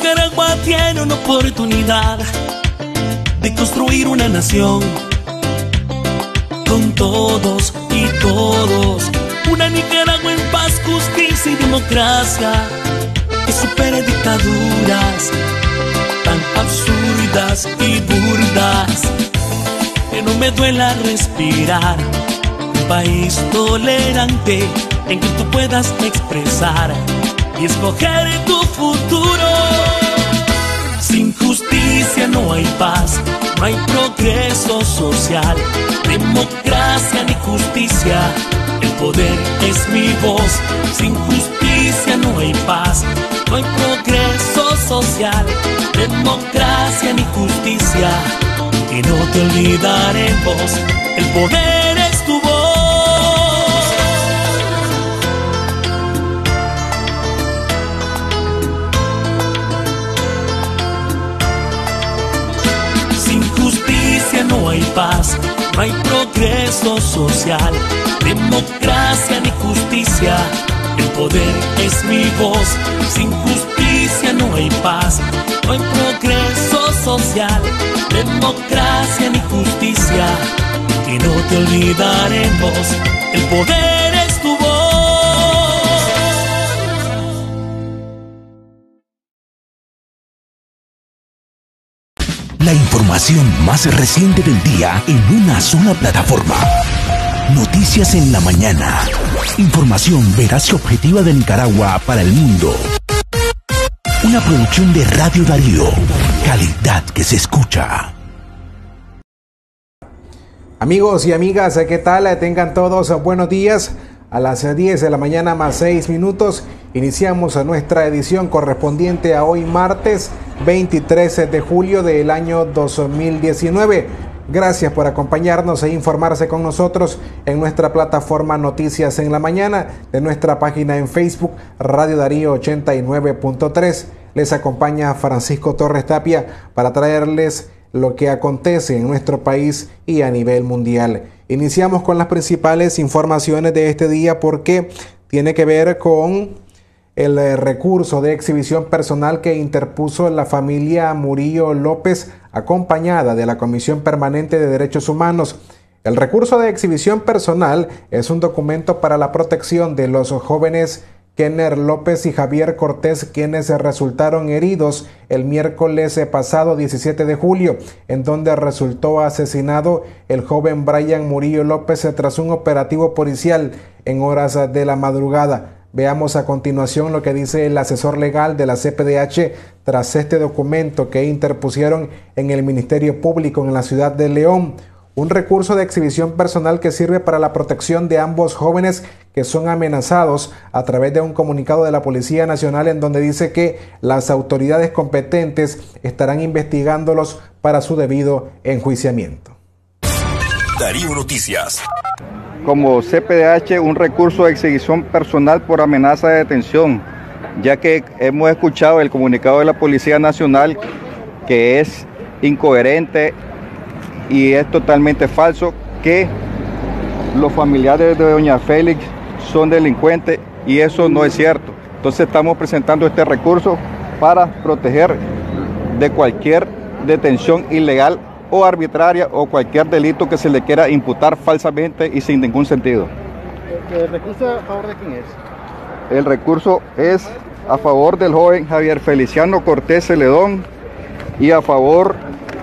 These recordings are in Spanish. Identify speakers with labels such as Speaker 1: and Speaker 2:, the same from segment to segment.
Speaker 1: Nicaragua tiene una oportunidad de construir una nación con todos y todos. Una Nicaragua en paz, justicia y democracia, que supere dictaduras tan absurdas y burdas. Que no me duela respirar. Un país tolerante en que tú puedas expresar y escoger tu futuro. Sin justicia no hay paz, no hay progreso social, democracia ni justicia. El poder es mi voz. Sin justicia no hay paz, no hay progreso social, democracia ni justicia. Y no te olvidaremos, el poder es tu voz. Sin justicia no hay paz, no hay progreso social, democracia ni justicia. El poder es mi voz. Sin justicia no hay paz, no hay progreso social, democracia ni justicia. Y no te olvidaremos, el poder es tu voz.
Speaker 2: La información más reciente del día en una sola plataforma. Noticias en la mañana. Información veraz y objetiva de Nicaragua para el mundo. Una producción de Radio Darío. Calidad que se escucha.
Speaker 3: Amigos y amigas, ¿qué tal? Tengan todos buenos días. A las 10 de la mañana más 6 minutos iniciamos nuestra edición correspondiente a hoy martes 23 de julio del año 2019. Gracias por acompañarnos e informarse con nosotros en nuestra plataforma Noticias en la Mañana, de nuestra página en Facebook Radio Darío 89.3. Les acompaña Francisco Torres Tapia para traerles lo que acontece en nuestro país y a nivel mundial. Iniciamos con las principales informaciones de este día porque tiene que ver con el recurso de exhibición personal que interpuso la familia Murillo López, acompañada de la Comisión Permanente de Derechos Humanos. El recurso de exhibición personal es un documento para la protección de los jóvenes Kenner López y Javier Cortés, quienes resultaron heridos el miércoles pasado 17 de julio, en donde resultó asesinado el joven Brian Murillo López tras un operativo policial en horas de la madrugada. Veamos a continuación lo que dice el asesor legal de la CPDH tras este documento que interpusieron en el Ministerio Público en la ciudad de León. Un recurso de exhibición personal que sirve para la protección de ambos jóvenes que son amenazados a través de un comunicado de la Policía Nacional en donde dice que las autoridades competentes estarán investigándolos para su debido enjuiciamiento.
Speaker 2: Darío Noticias.
Speaker 4: Como CPDH, un recurso de exhibición personal por amenaza de detención, ya que hemos escuchado el comunicado de la Policía Nacional que es incoherente y es totalmente falso, que los familiares de doña Félix son delincuentes, y eso no es cierto. Entonces estamos presentando este recurso para proteger de cualquier detención ilegal o arbitraria o cualquier delito que se le quiera imputar falsamente y sin ningún sentido.
Speaker 5: ¿El recurso a favor de quién es?
Speaker 4: El recurso es a favor del joven Javier Feliciano Cortés Celedón y a favor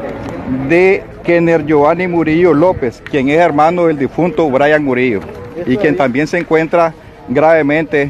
Speaker 4: de Kenner Giovanni Murillo López, quien es hermano del difunto Brian Murillo y quien también se encuentra gravemente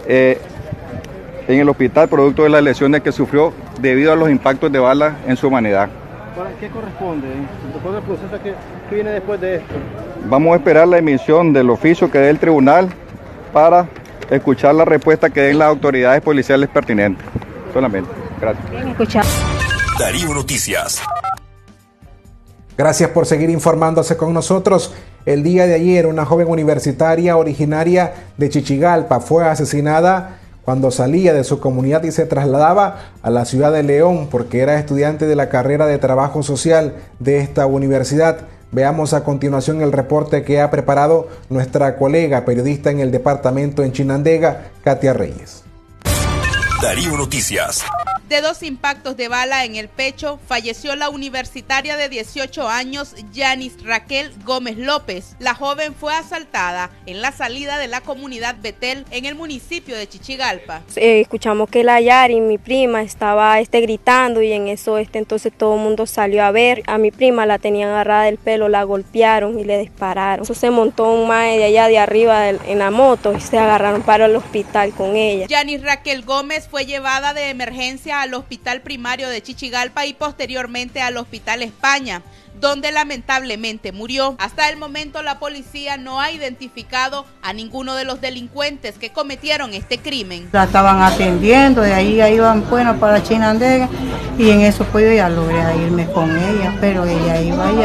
Speaker 4: en el hospital producto de las lesiones que sufrió debido a los impactos de bala en su humanidad.
Speaker 5: ¿Qué corresponde? ¿Después del proceso que viene después de esto?
Speaker 4: Vamos a esperar la emisión del oficio que dé el tribunal para escuchar la respuesta que den las autoridades policiales pertinentes. Solamente. Gracias.
Speaker 6: Bien escuchado.
Speaker 2: Darío Noticias.
Speaker 3: Gracias por seguir informándose con nosotros. El día de ayer, una joven universitaria originaria de Chichigalpa fue asesinada cuando salía de su comunidad y se trasladaba a la ciudad de León porque era estudiante de la carrera de Trabajo Social de esta universidad. Veamos a continuación el reporte que ha preparado nuestra colega periodista en el departamento en Chinandega, Katia Reyes.
Speaker 2: Darío Noticias.
Speaker 6: De 2 impactos de bala en el pecho, falleció la universitaria de 18 años, Yanis Raquel Gómez López. La joven fue asaltada en la salida de la comunidad Betel en el municipio de Chichigalpa.
Speaker 7: Escuchamos que la Yari, mi prima, estaba gritando y en eso entonces todo el mundo salió a ver. A mi prima la tenían agarrada del pelo, la golpearon y le dispararon. Eso se montó un mae de allá de arriba en la moto y se agarraron para el hospital con ella.
Speaker 6: Yanis Raquel Gómez fue llevada de emergencia al hospital primario de Chichigalpa y posteriormente al hospital España, donde lamentablemente murió. Hasta el momento la policía no ha identificado a ninguno de los delincuentes que cometieron este crimen.
Speaker 8: La estaban atendiendo, de ahí ya iban para Chinandega y en eso pues yo ya logré irme con ella, pero ella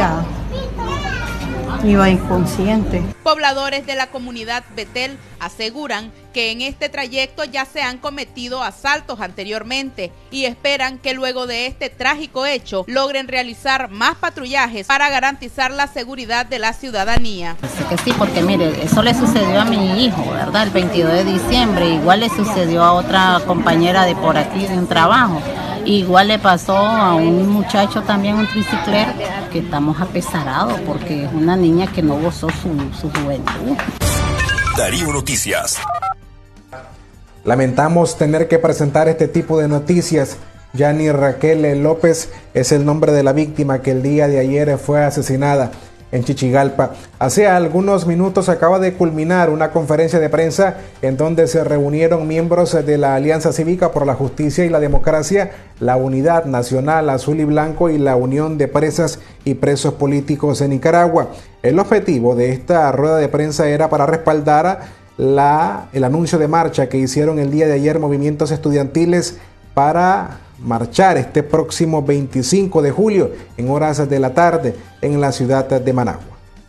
Speaker 8: iba inconsciente.
Speaker 6: Pobladores de la comunidad Betel aseguran que en este trayecto ya se han cometido asaltos anteriormente y esperan que luego de este trágico hecho logren realizar más patrullajes para garantizar la seguridad de la ciudadanía.
Speaker 9: Así que sí, porque mire, eso le sucedió a mi hijo, ¿verdad? El 22 de diciembre, igual le sucedió a otra compañera de por aquí de un trabajo. Igual le pasó a un muchacho también, un triciclero, que estamos apesarados porque es una niña que no gozó su juventud.
Speaker 2: Darío Noticias.
Speaker 3: Lamentamos tener que presentar este tipo de noticias. Yanis Raquel López es el nombre de la víctima que el día de ayer fue asesinada en Chichigalpa. Hace algunos minutos acaba de culminar una conferencia de prensa en donde se reunieron miembros de la Alianza Cívica por la Justicia y la Democracia, la Unidad Nacional Azul y Blanco y la Unión de Presas y Presos Políticos de Nicaragua. El objetivo de esta rueda de prensa era para respaldar el anuncio de marcha que hicieron el día de ayer movimientos estudiantiles para marchar este próximo 25 de julio en horas de la tarde en la ciudad de Managua.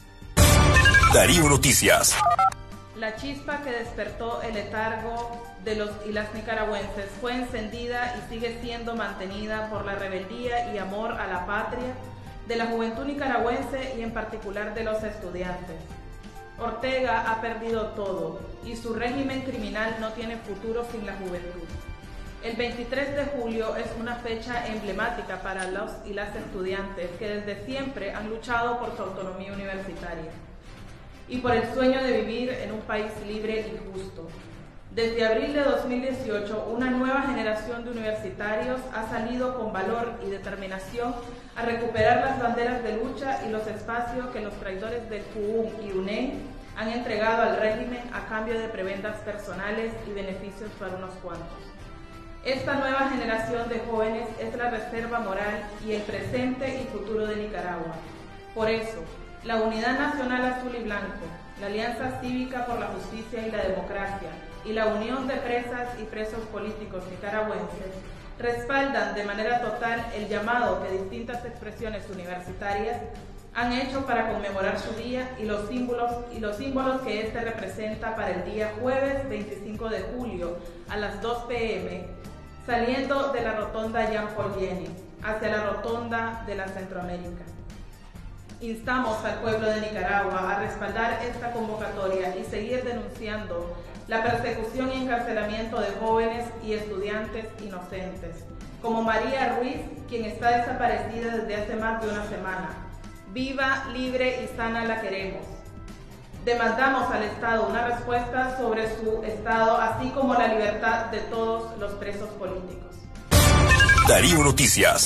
Speaker 2: Darío Noticias.
Speaker 10: La chispa que despertó el letargo de los y las nicaragüenses fue encendida y sigue siendo mantenida por la rebeldía y amor a la patria de la juventud nicaragüense y en particular de los estudiantes. Ortega ha perdido todo y su régimen criminal no tiene futuro sin la juventud. El 23 de julio es una fecha emblemática para los y las estudiantes que desde siempre han luchado por su autonomía universitaria y por el sueño de vivir en un país libre y justo. Desde abril de 2018, una nueva generación de universitarios ha salido con valor y determinación a recuperar las banderas de lucha y los espacios que los traidores del FUUM y UNEN han entregado al régimen a cambio de prebendas personales y beneficios para unos cuantos. Esta nueva generación de jóvenes es la reserva moral y el presente y futuro de Nicaragua. Por eso, la Unidad Nacional Azul y Blanco, la Alianza Cívica por la Justicia y la Democracia y la Unión de Presas y Presos Políticos Nicaragüenses respaldan de manera total el llamado que distintas expresiones universitarias han hecho para conmemorar su día y los símbolos que este representa para el día jueves 25 de julio a las 2 p.m., saliendo de la rotonda Jean Paul Jenny hacia la rotonda de la Centroamérica. Instamos al pueblo de Nicaragua a respaldar esta convocatoria y seguir denunciando la persecución y encarcelamiento de jóvenes y estudiantes inocentes, como María Ruiz, quien está desaparecida desde hace más de una semana. Viva, libre y sana la queremos. Demandamos al Estado una respuesta sobre su estado, así como la libertad de todos los presos políticos.
Speaker 2: Darío Noticias.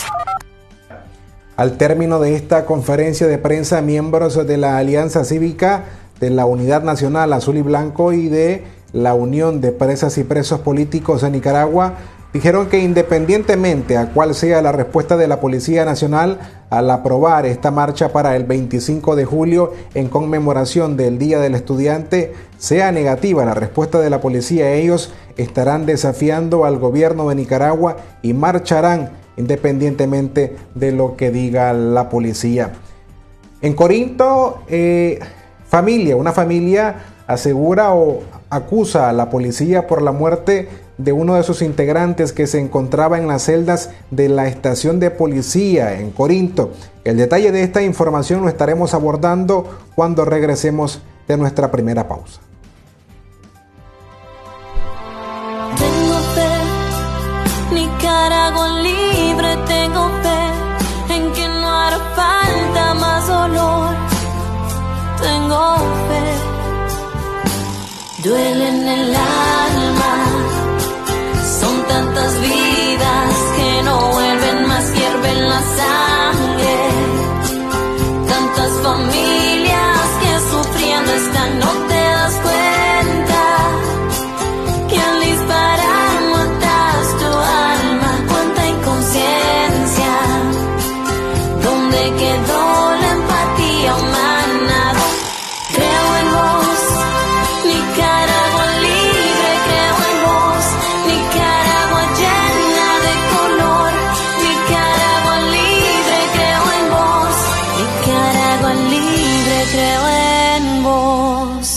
Speaker 3: Al término de esta conferencia de prensa, miembros de la Alianza Cívica, de la Unidad Nacional Azul y Blanco y de la Unión de Presas y Presos Políticos de Nicaragua dijeron que independientemente a cuál sea la respuesta de la Policía Nacional al aprobar esta marcha para el 25 de julio en conmemoración del Día del Estudiante, sea negativa la respuesta de la policía, ellos estarán desafiando al gobierno de Nicaragua y marcharán independientemente de lo que diga la policía. En Corinto, una familia asegura o acusa a la policía por la muerte de uno de sus integrantes que se encontraba en las celdas de la estación de policía en Corinto. El detalle de esta información lo estaremos abordando cuando regresemos de nuestra primera pausa.
Speaker 11: Tengo fe, Nicaragua. Nicaragua libre tengo fe en que no hará falta más dolor. Tengo fe. Duele en el alma, son tantas vidas que no vuelven más, hierven la sangre. Tantas familias que sufriendo están, no te das cuenta que al disparar matas tu alma. Cuánta inconsciencia, ¿dónde quedó la empatía humana? Creo en vos, Nicaragua libre, creo en vos, Nicaragua llena de color, Nicaragua libre, creo en vos, Nicaragua libre, creo en vos.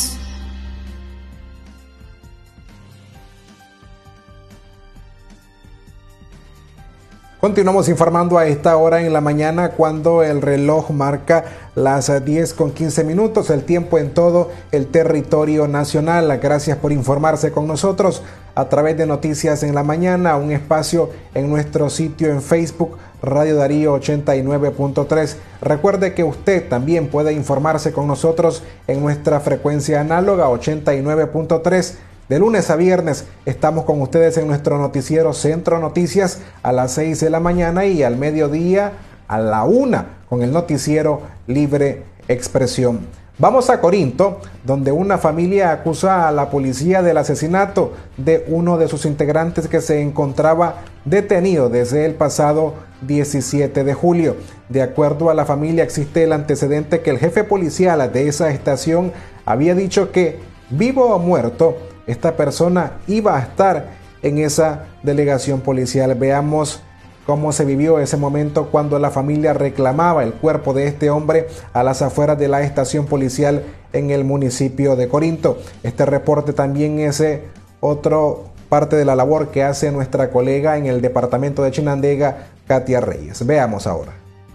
Speaker 3: Continuamos informando a esta hora en la mañana cuando el reloj marca las 10:15, el tiempo en todo el territorio nacional. Gracias por informarse con nosotros a través de Noticias en la Mañana, un espacio en nuestro sitio en Facebook, Radio Darío 89.3. Recuerde que usted también puede informarse con nosotros en nuestra frecuencia análoga 89.3. De lunes a viernes estamos con ustedes en nuestro noticiero Centro Noticias a las 6 de la mañana y al mediodía a la 1 con el noticiero Libre Expresión. Vamos a Corinto, donde una familia acusa a la policía del asesinato de uno de sus integrantes que se encontraba detenido desde el pasado 17 de julio. De acuerdo a la familia, existe el antecedente que el jefe policial de esa estación había dicho que, vivo o muerto, esta persona iba a estar en esa delegación policial. Veamos cómo se vivió ese momento cuando la familia reclamaba el cuerpo de este hombre a las afueras de la estación policial en el municipio de Corinto. Este reporte también es otro parte de la labor que hace nuestra colega en el departamento de Chinandega, Katia Reyes. Veamos ahora.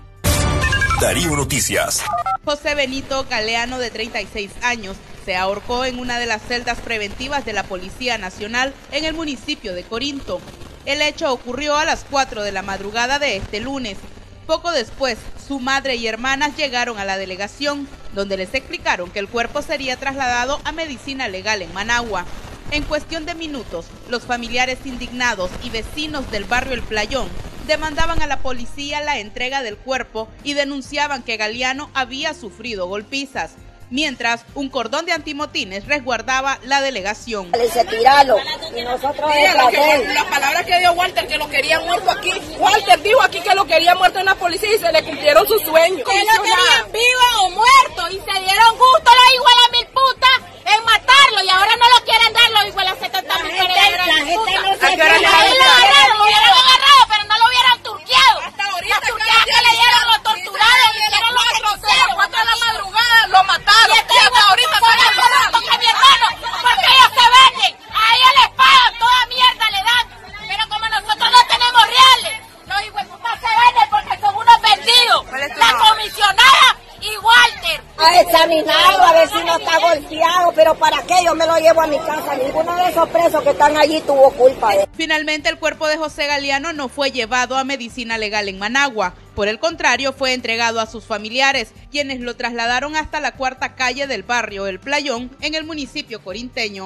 Speaker 2: Darío Noticias.
Speaker 6: José Benito Galeano, de 36 años, se ahorcó en una de las celdas preventivas de la Policía Nacional en el municipio de Corinto. El hecho ocurrió a las 4 de la madrugada de este lunes. Poco después, su madre y hermanas llegaron a la delegación, donde les explicaron que el cuerpo sería trasladado a medicina legal en Managua. En cuestión de minutos, los familiares indignados y vecinos del barrio El Playón demandaban a la policía la entrega del cuerpo y denunciaban que Galeano había sufrido golpizas, mientras un cordón de antimotines resguardaba la delegación.
Speaker 12: Le dice, tíralo, y nosotros
Speaker 13: las palabras que dio Walter, que lo querían muerto aquí. Walter dijo aquí que lo quería muerto en la policía y se le cumplieron sus sueños.
Speaker 12: Que lo querían vivo o muerto y se dieron gusto la igual a mil putas en matarlo y ahora no lo quieren dar los igual a 70 mujeres. La gente no se lo hubieran agarrado, pero no lo hubieran turqueado.
Speaker 13: Hasta ahorita
Speaker 12: las turqueadas que le dieron, lo torturaron, le hicieron lo que quisieron.
Speaker 13: 4 de la madrugada lo mataron.
Speaker 12: Y hasta ahorita porque mi hermano, porque ellos se venden, a ellos les pagan, toda mierda le dan, pero como nosotros no tenemos reales, los hijueputas se venden porque son unos vendidos. La comisionada y Walter.
Speaker 14: A examinarlo, a ver si no está golpeado, pero ¿para qué? Yo me lo llevo a mi casa. Ninguno de esos presos que están allí tuvo culpa de él.
Speaker 6: Finalmente, el cuerpo de José Galeano no fue llevado a medicina legal en Managua. Por el contrario, fue entregado a sus familiares, quienes lo trasladaron hasta la cuarta calle del barrio El Playón, en el municipio corinteño.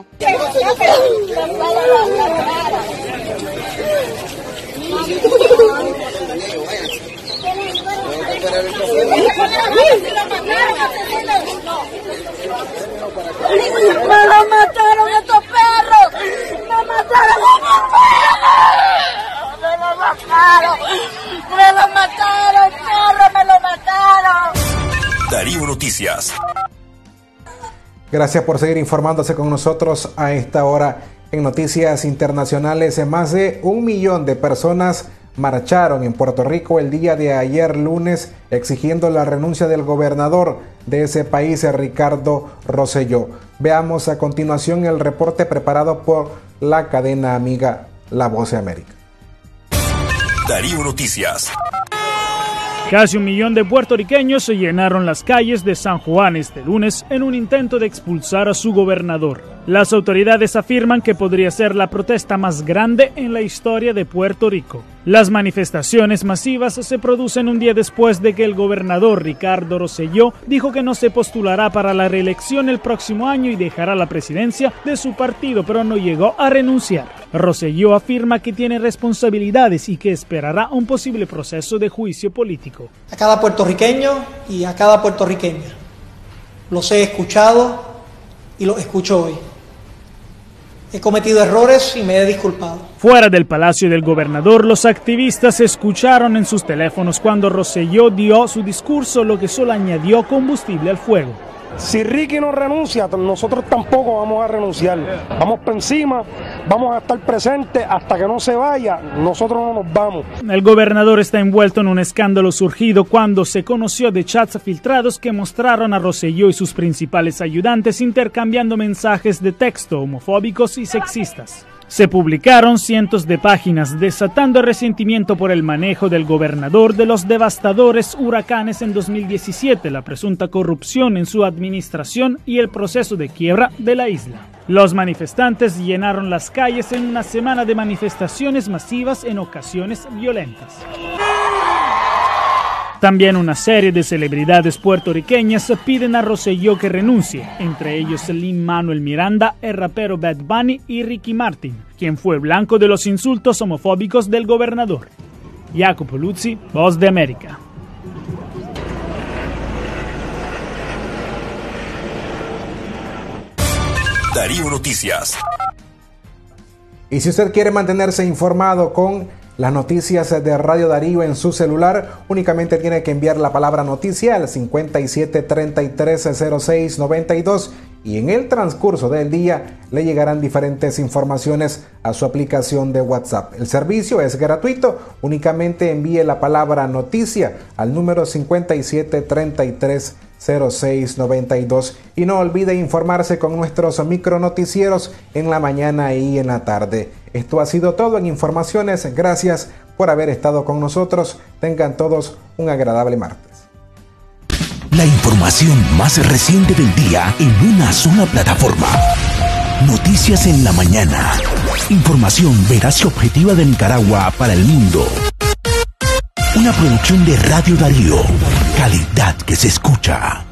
Speaker 12: ¡Me lo mataron estos perros! ¡Me mataron a mi perro! ¡Me lo mataron! ¡Me lo mataron, perro! ¡Me lo mataron!
Speaker 2: Darío Noticias.
Speaker 3: Gracias por seguir informándose con nosotros a esta hora en Noticias Internacionales. Más de 1 millón de personas marcharon en Puerto Rico el día de ayer lunes exigiendo la renuncia del gobernador de ese país, Ricardo Rosselló. Veamos a continuación el reporte preparado por la cadena amiga La Voz de América.
Speaker 2: Darío Noticias.
Speaker 15: Casi 1 millón de puertorriqueños se llenaron las calles de San Juan este lunes en un intento de expulsar a su gobernador. Las autoridades afirman que podría ser la protesta más grande en la historia de Puerto Rico. Las manifestaciones masivas se producen un día después de que el gobernador Ricardo Rosselló dijo que no se postulará para la reelección el próximo año y dejará la presidencia de su partido, pero no llegó a renunciar. Rosselló afirma que tiene responsabilidades y que esperará un posible proceso de juicio político.
Speaker 16: A cada puertorriqueño y a cada puertorriqueña los he escuchado y los escucho hoy. He cometido errores y me he disculpado.
Speaker 15: Fuera del Palacio del Gobernador, los activistas escucharon en sus teléfonos cuando Rosselló dio su discurso, lo que solo añadió combustible al fuego.
Speaker 17: Si Ricky no renuncia, nosotros tampoco vamos a renunciar. Vamos por encima, vamos a estar presentes hasta que no se vaya, nosotros no nos vamos.
Speaker 15: El gobernador está envuelto en un escándalo surgido cuando se conoció de chats filtrados que mostraron a Rosselló y sus principales ayudantes intercambiando mensajes de texto homofóbicos y sexistas. Se publicaron cientos de páginas desatando resentimiento por el manejo del gobernador de los devastadores huracanes en 2017, la presunta corrupción en su administración y el proceso de quiebra de la isla. Los manifestantes llenaron las calles en una semana de manifestaciones masivas en ocasiones violentas. También una serie de celebridades puertorriqueñas piden a Rosselló que renuncie, entre ellos Lin-Manuel Miranda, el rapero Bad Bunny y Ricky Martin, quien fue blanco de los insultos homofóbicos del gobernador. Jacopo Luzzi, Voz de América.
Speaker 2: Darío Noticias.
Speaker 3: Y si usted quiere mantenerse informado con las noticias de Radio Darío en su celular, únicamente tiene que enviar la palabra noticia al 57330692 y en el transcurso del día le llegarán diferentes informaciones a su aplicación de WhatsApp. El servicio es gratuito, únicamente envíe la palabra noticia al número 57330692 y no olvide informarse con nuestros micronoticieros en la mañana y en la tarde. Esto ha sido todo en Informaciones. Gracias por haber estado con nosotros. Tengan todos un agradable martes.
Speaker 2: La información más reciente del día en una sola plataforma. Noticias en la mañana. Información veraz y objetiva de Nicaragua para el mundo. Una producción de Radio Darío. Calidad que se escucha.